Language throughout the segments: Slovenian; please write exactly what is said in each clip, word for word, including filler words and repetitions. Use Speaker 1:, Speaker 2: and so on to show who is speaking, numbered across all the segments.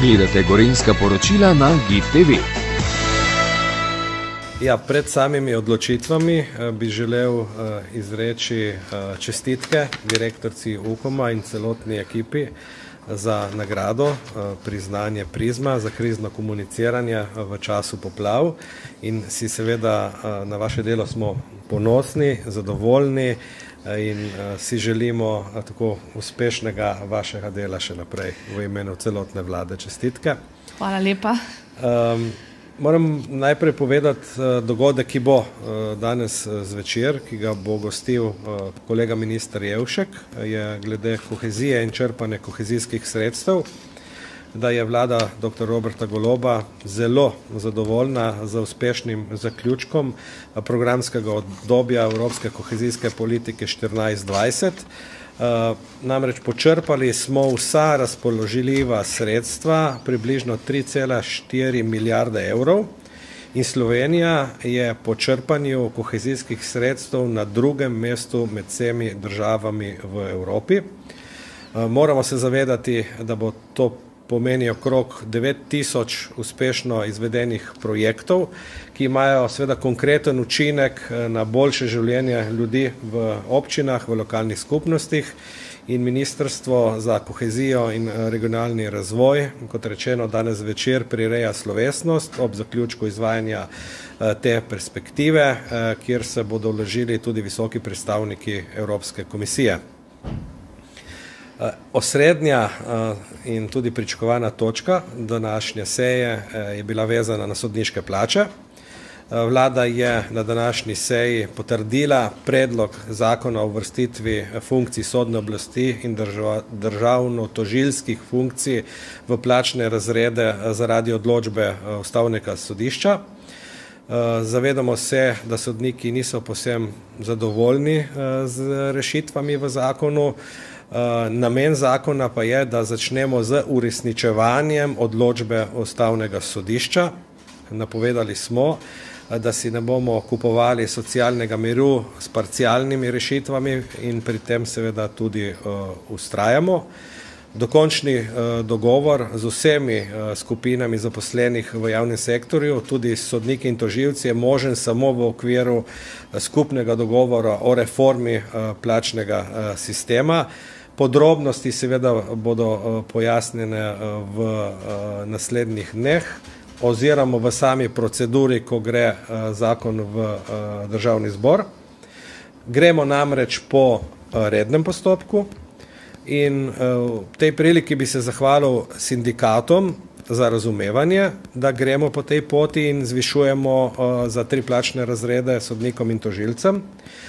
Speaker 1: Gledate Gorenjska poročila na Git T V.
Speaker 2: Ja, pred samimi odločitvami bi želel izreči čestitke direktorci Ukoma in celotni ekipi za nagrado, priznanje Prizma za krizno komuniciranje v času poplav in si seveda na vaše delo smo ponosni, zadovoljni in si želimo tako uspešnega vašega dela še naprej v imenu celotne vlade. Čestitke.
Speaker 3: Hvala lepa.
Speaker 2: Um, Moram najprej povedati dogodek, ki bo danes zvečer, ki ga bo gostil kolega minister Jevšek, je glede kohezije in črpanja kohezijskih sredstev, da je vlada doktor Roberta Goloba zelo zadovoljna z uspešnim zaključkom programskega obdobja Evropske kohezijske politike štirinajst dvajset. Uh, namreč počrpali smo vsa razpoložljiva sredstva, približno tri cela štiri milijarde evrov in Slovenija je po črpanju kohezijskih sredstev na drugem mestu med vsemi državami v Evropi. Uh, moramo se zavedati, da bo to pomeni okrog devet tisoč uspešno izvedenih projektov, ki imajo seveda konkreten učinek na boljše življenje ljudi v občinah, v lokalnih skupnostih in Ministrstvo za kohezijo in regionalni razvoj, kot rečeno, danes večer prireja slovesnost ob zaključku izvajanja te perspektive, kjer se bodo vložili tudi visoki predstavniki Evropske komisije. Osrednja in tudi pričakovana točka današnje seje je bila vezana na sodniške plače. Vlada je na današnji seji potrdila predlog zakona o uvrstitvi funkcij sodne oblasti in državno-tožilskih funkcij v plačne razrede zaradi odločbe Ustavnega sodišča. Zavedamo se, da sodniki niso povsem zadovoljni z rešitvami v zakonu. Namen zakona pa je, da začnemo z uresničevanjem odločbe Ustavnega sodišča. Napovedali smo, da si ne bomo kupovali socialnega miru s parcialnimi rešitvami in pri tem seveda tudi vztrajamo. Dokončni dogovor z vsemi skupinami zaposlenih v javnem sektorju, tudi sodniki in tožilci, je možen samo v okviru skupnega dogovora o reformi plačnega sistema. Podrobnosti seveda bodo pojasnjene v naslednjih dneh oziroma v sami proceduri, ko gre zakon v državni zbor. Gremo namreč po rednem postopku in v tej priliki bi se zahvalil sindikatom za razumevanje, da gremo po tej poti in zvišujemo za tri plačne razrede sodnikom in tožilcem.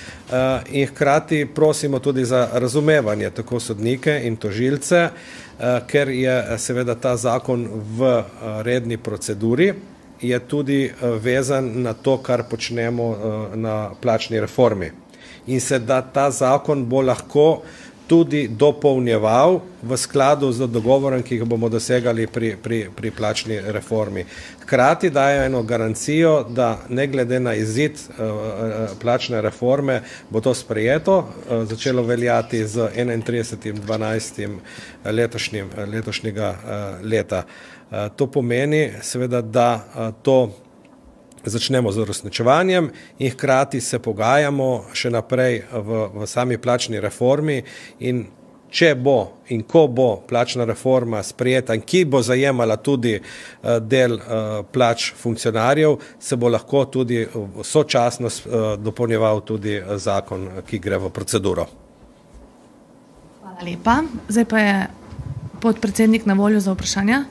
Speaker 2: In hkrati prosimo tudi za razumevanje tako sodnike in tožilce, ker je seveda ta zakon v redni proceduri, je tudi vezan na to, kar počnemo na plačni reformi. In se da ta zakon bo lahko tudi dopolnjeval v skladu z dogovorom, ki ga bomo dosegali pri, pri, pri plačni reformi. Hkrati dajo eno garancijo, da ne glede na izid uh, plačne reforme bo to sprejeto, uh, začelo veljati z enaintridesetim dvanajstim letošnjim, letošnjega uh, leta. Uh, to pomeni seveda, da uh, to začnemo z uresničevanjem in hkrati se pogajamo še naprej v, v sami plačni reformi in če bo in ko bo plačna reforma sprejeta in ki bo zajemala tudi uh, del uh, plač funkcionarjev, se bo lahko tudi sočasno uh, dopolnjeval tudi zakon, ki gre v proceduro.
Speaker 3: Hvala lepa. Zdaj pa je podpredsednik na voljo za vprašanja.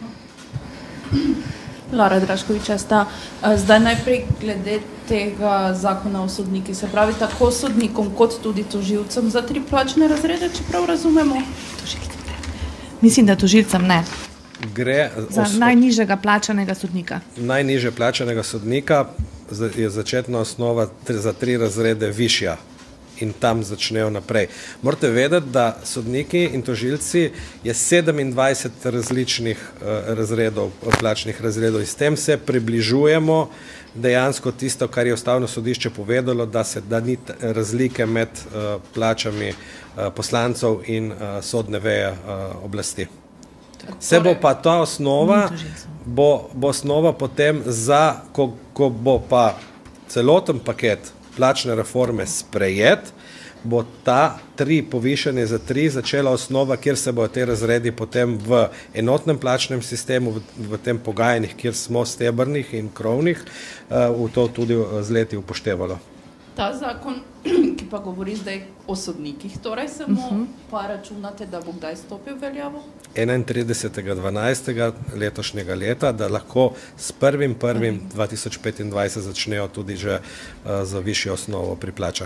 Speaker 4: Lara Draškoviča sta. Zdaj najprej glede tega zakona o sodniki, se pravi tako sodnikom kot tudi tožilcem za tri plačne razrede, če prav razumemo?
Speaker 3: Mislim, da tožilcem ne.
Speaker 2: Gre
Speaker 3: za najnižjega plačanega sodnika.
Speaker 2: Najnižje plačanega sodnika je začetna osnova za tri razrede višja in tam začnejo naprej. Morate vedeti, da sodniki in tožilci je sedemindvajset različnih razredov, plačnih razredov in s tem se približujemo dejansko tisto, kar je Ustavno sodišče povedalo, da se da ni razlike med plačami poslancev in sodne veje oblasti. Se bo pa ta osnova, bo, bo osnova potem za, ko, ko bo pa celoten paket plačne reforme sprejet, bo ta tri povišanje za tri začela osnova, kjer se bodo te razredi potem v enotnem plačnem sistemu, v, v tem pogajanjih, kjer smo stebrnih in krovnih, v to tudi z leti upoštevalo.
Speaker 4: Ta zakon, ki pa govori zdaj o sodnikih, torej samo uh -huh. pa računate, da bo kdaj stopil veljavo?
Speaker 2: enaintridesetega dvanajstega letošnjega leta, da lahko s prvim prvim dva tisoč petindvajset začnejo tudi že uh, za višjo osnovo pri plačah.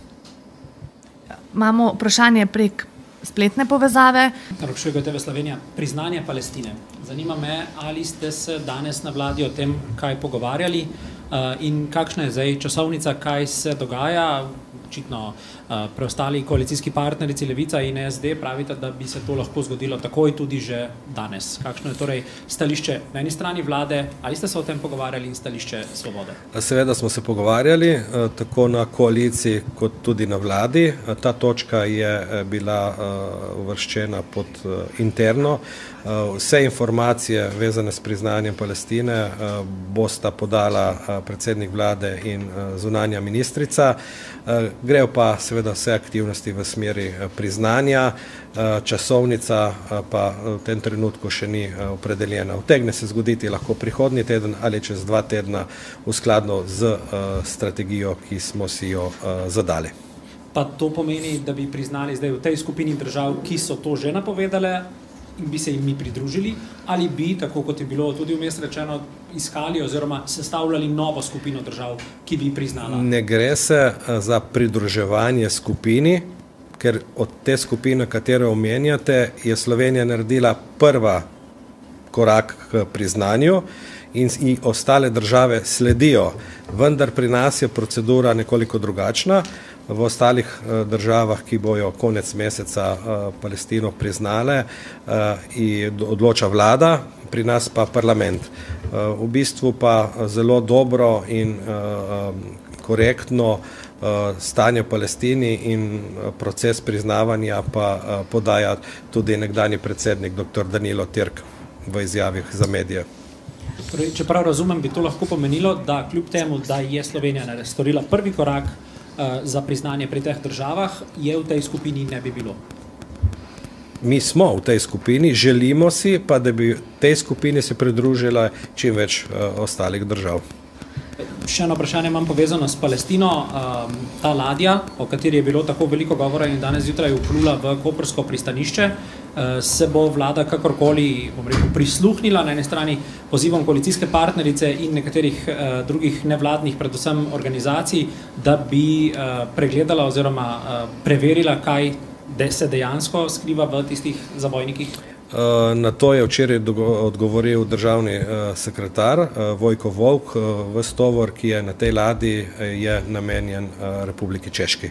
Speaker 3: Imamo vprašanje prek spletne povezave.
Speaker 5: Naročuje T V Slovenija, priznanje Palestine. Zanima me, ali ste se danes na vladi o tem kaj pogovarjali uh, in kakšna je zdaj časovnica, kaj se dogaja. Očitno uh, preostali koalicijski partnerici Levica in S D pravite, da bi se to lahko zgodilo takoj tudi že danes. Kakšno je torej stališče na eni strani vlade, ali ste se o tem pogovarjali, in stališče Svobode?
Speaker 2: Seveda smo se pogovarjali, tako na koaliciji kot tudi na vladi. Ta točka je bila uvrščena pod interno. Vse informacije vezane s priznanjem Palestine bosta podala predsednik vlade in zunanja ministrica. Grejo pa seveda vse aktivnosti v smeri priznanja, časovnica pa v tem trenutku še ni opredeljena. Utegne se zgoditi lahko prihodnji teden ali čez dva tedna v skladno z strategijo, ki smo si jo zadali.
Speaker 5: Pa to pomeni, da bi priznali zdaj v tej skupini držav, ki so to že napovedale, in bi se jim mi pridružili, ali bi, tako kot je bilo tudi vmes rečeno, iskali oziroma sestavljali novo skupino držav, ki bi priznala?
Speaker 2: Ne gre se za pridruževanje skupini, ker od te skupine, katero omenjate, je Slovenija naredila prva korak k priznanju in, in ostale države sledijo. Vendar pri nas je procedura nekoliko drugačna. V ostalih državah, ki bojo konec meseca Palestino priznale, odloča vlada, pri nas pa parlament. V bistvu pa zelo dobro in korektno stanje v Palestini in proces priznavanja pa podaja tudi nekdanji predsednik doktor Danilo Türk v izjavih za medije.
Speaker 5: Torej, če prav razumem, bi to lahko pomenilo, da kljub temu, da je Slovenija storila prvi korak za priznanje pri teh državah, je v tej skupini ne bi bilo?
Speaker 2: Mi smo v tej skupini, želimo si pa, da bi tej skupini se pridružila čim več uh, ostalih držav.
Speaker 5: Še eno vprašanje imam povezano s Palestino. Um, ta ladja, o kateri je bilo tako veliko govora in danes zjutraj vplula v koprsko pristanišče, uh, se bo vlada kakorkoli, bom rekel, prisluhnila na eni strani pozivom koalicijske partnerice in nekaterih uh, drugih nevladnih, predvsem organizacij, da bi uh, pregledala oziroma uh, preverila, kaj de se dejansko skriva v tistih zabojnikih?
Speaker 2: Na to je včeraj odgovoril državni sekretar Vojko Volk. Ves tovor, ki je na tej ladji, je namenjen Republiki Češki.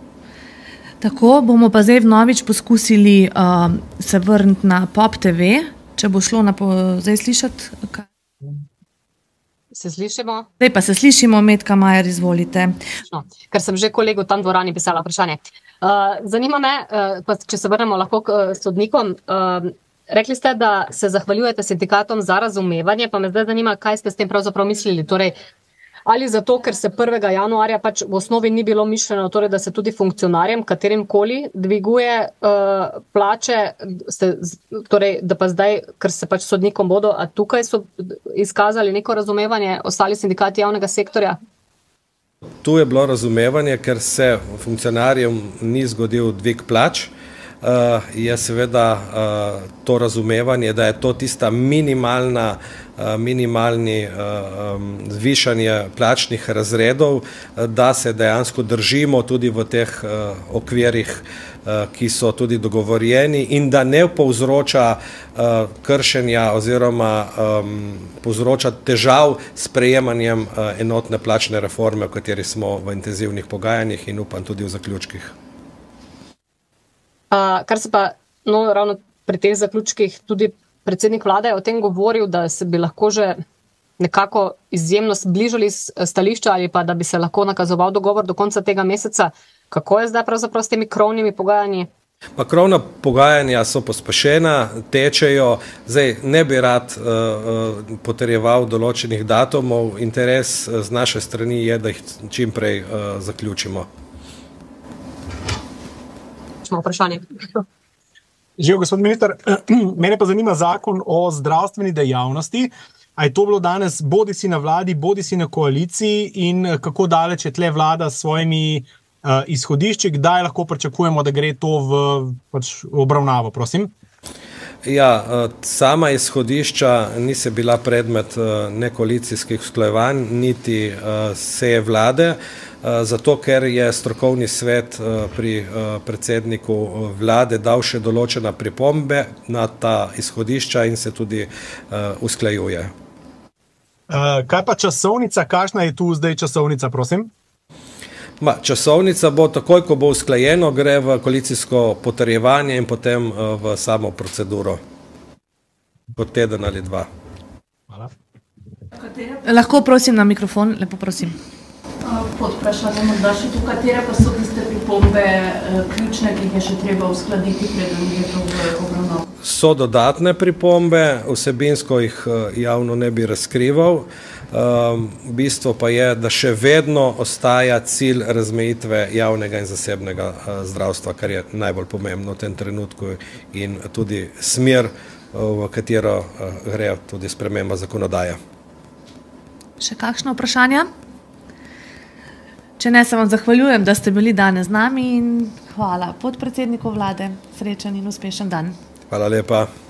Speaker 3: Tako, bomo pa zdaj vnovič poskusili uh, se vrniti na Pop T V, če bo šlo na po, zdaj slišati. Kaj?
Speaker 6: Se slišimo?
Speaker 3: Zdaj pa se slišimo, Metka Majer, izvolite.
Speaker 6: No, ker sem že kolegu tam dvorani pisala vprašanje. Uh, zanima me, uh, pa če se vrnemo lahko k uh, sodnikom, uh, rekli ste, da se zahvaljujete sindikatom za razumevanje, pa me zdaj zanima, kaj ste s tem pravzaprav mislili. Torej, ali zato, ker se prvega januarja pač v osnovi ni bilo mišljeno, torej, da se tudi funkcionarjem, katerimkoli, dviguje uh, plače, ste, torej, da pa zdaj, ker se pač sodnikom bodo, a tukaj so izkazali neko razumevanje ostali sindikati javnega sektorja?
Speaker 2: Tu je bilo razumevanje, ker se funkcionarjem ni zgodil dvig plač. Uh, je seveda uh, to razumevanje, da je to tista minimalna, uh, minimalni uh, um, zvišanje plačnih razredov, uh, da se dejansko držimo tudi v teh uh, okvirih, uh, ki so tudi dogovorjeni in da ne povzroča uh, kršenja oziroma um, povzroča težav s prejemanjem uh, enotne plačne reforme, v kateri smo v intenzivnih pogajanjih in upam tudi v zaključkih.
Speaker 6: Uh, kar se pa, no, ravno pri teh zaključkih tudi predsednik vlade je o tem govoril, da se bi lahko že nekako izjemno zbližali stališča ali pa da bi se lahko nakazoval dogovor do konca tega meseca. Kako je zdaj pravzaprav s temi krovnimi pogajanji?
Speaker 2: Krovna pogajanja so pospešena, tečejo, zdaj ne bi rad uh, potrjeval določenih datumov, interes z naše strani je, da jih čim prej uh, zaključimo.
Speaker 6: Smo vprašanje.
Speaker 7: Živijo, gospod minister, mene pa zanima zakon o zdravstveni dejavnosti. A je to bilo danes bodi si na vladi, bodi si na koaliciji in kako daleč je tle vlada s svojimi Uh, izhodišči, kdaj lahko pričakujemo, da gre to v pač, obravnavo, prosim?
Speaker 2: Ja, uh, sama izhodišča niso bila predmet uh, ne koalicijskih usklajevanj, niti uh, seje vlade, uh, zato ker je strokovni svet uh, pri uh, predsedniku vlade dal še določena pripombe na ta izhodišča in se tudi uh, usklajuje.
Speaker 7: Uh, kaj pa časovnica? Kakšna je tu zdaj časovnica, prosim?
Speaker 2: Ma, časovnica bo takoj, ko bo usklajeno, gre v koalicijsko potrjevanje in potem v samo proceduro. Kot teden ali dva.
Speaker 7: Hvala.
Speaker 3: Lahko prosim na mikrofon, lepo prosim.
Speaker 4: Pod vprašanjem oddaši tu, katere pa so tiste pripombe ključne, ki jih je še treba uskladiti, preden je to v obravnavu?
Speaker 2: So dodatne pripombe, vsebinsko jih javno ne bi razkrival. Um, bistvo pa je, da še vedno ostaja cilj razmejitve javnega in zasebnega uh, zdravstva, kar je najbolj pomembno v tem trenutku in tudi smer, uh, v katero uh, gre tudi sprememba zakonodaje.
Speaker 3: Še kakšno vprašanje? Če ne, se vam zahvaljujem, da ste bili danes z nami in hvala podpredsedniku vlade. Srečen in uspešen dan.
Speaker 2: Hvala lepa.